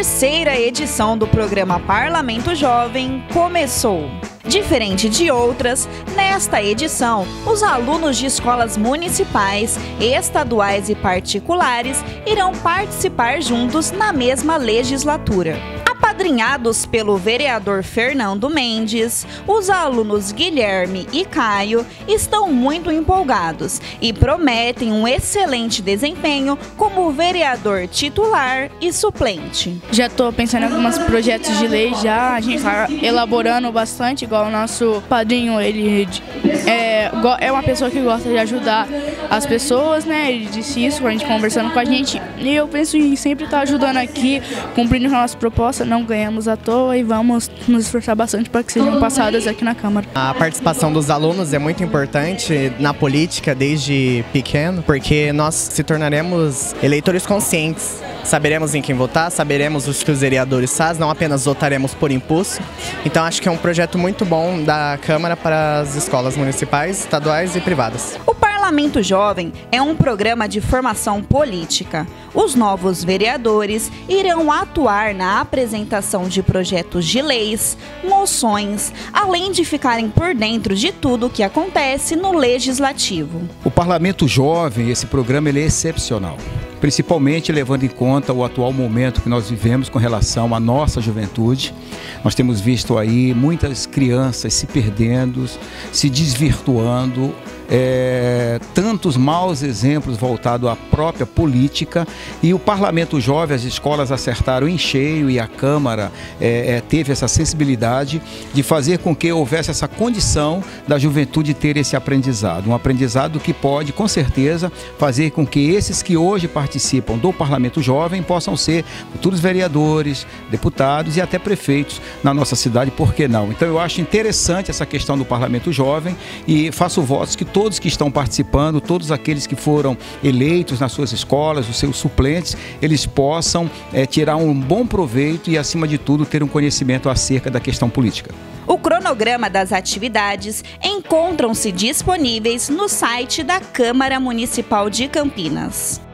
terceira edição do programa Parlamento Jovem começou. Diferente de outras, nesta edição, os alunos de escolas municipais, estaduais e particulares irão participar juntos na mesma legislatura. Apadrinhados pelo vereador Fernando Mendes, os alunos Guilherme e Caio estão muito empolgados e prometem um excelente desempenho como vereador titular e suplente. Já estou pensando em alguns projetos de lei, a gente está elaborando bastante, igual o nosso padrinho, ele é uma pessoa que gosta de ajudar as pessoas, né? Ele disse isso, a gente conversando com a gente, e eu penso em sempre estar ajudando aqui, cumprindo a nossa proposta. Não ganhamos à toa e vamos nos esforçar bastante para que sejam passadas aqui na Câmara. A participação dos alunos é muito importante na política desde pequeno, porque nós se tornaremos eleitores conscientes. Saberemos em quem votar, saberemos os que os vereadores fazem, não apenas votaremos por impulso. Então acho que é um projeto muito bom da Câmara para as escolas municipais, estaduais e privadas. O Parlamento Jovem é um programa de formação política. Os novos vereadores irão atuar na apresentação de projetos de leis, moções, além de ficarem por dentro de tudo o que acontece no Legislativo. O Parlamento Jovem, esse programa, ele é excepcional, principalmente levando em conta o atual momento que nós vivemos com relação à nossa juventude. Nós temos visto aí muitas crianças se perdendo, se desvirtuando, tantos maus exemplos voltados à própria política, e o Parlamento Jovem, as escolas acertaram em cheio e a Câmara teve essa sensibilidade de fazer com que houvesse essa condição da juventude ter esse aprendizado, um aprendizado que pode, com certeza, fazer com que esses que hoje participam do Parlamento Jovem possam ser futuros vereadores, deputados e até prefeitos na nossa cidade, por que não? Então eu acho interessante essa questão do Parlamento Jovem e faço votos que todos que estão participando, todos aqueles que foram eleitos nas suas escolas, os seus suplentes, eles possam tirar um bom proveito e, acima de tudo, ter um conhecimento acerca da questão política. O cronograma das atividades encontram-se disponíveis no site da Câmara Municipal de Campinas.